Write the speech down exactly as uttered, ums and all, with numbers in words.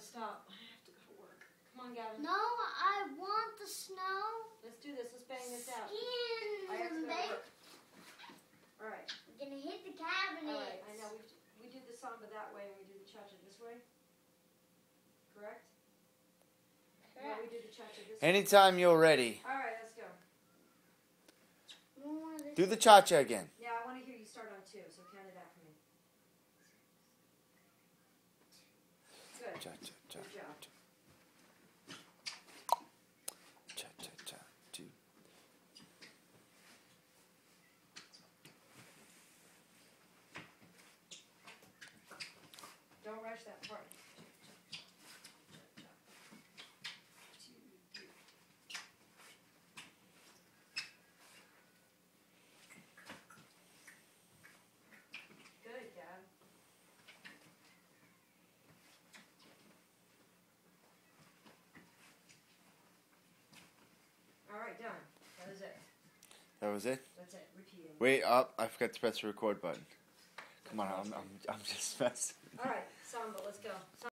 gotta stop. I have to go to work. Come on, Gavin. No, I want the snow. Let's do this. Let's bang this out. Skin. I have to go to work. All right. We're gonna hit the cabinet. All right. I know we we do the samba that way and we do the cha-cha this way. Correct? Correct. Yeah, we do the cha-cha this way. Anytime you're ready. All right, let's go. Do the cha-cha again. Yeah, I want to hear you start on two, so count it out for me. Good. Cha-cha, cha, Good job. cha, cha, cha, two. Don't rush that part. Good, Gab. All right, done. That was it. That was it? That's it. Repeating. Wait up, I forgot to press the record button. Come on, I'm, I'm, I'm just messing. All right, samba, let's go.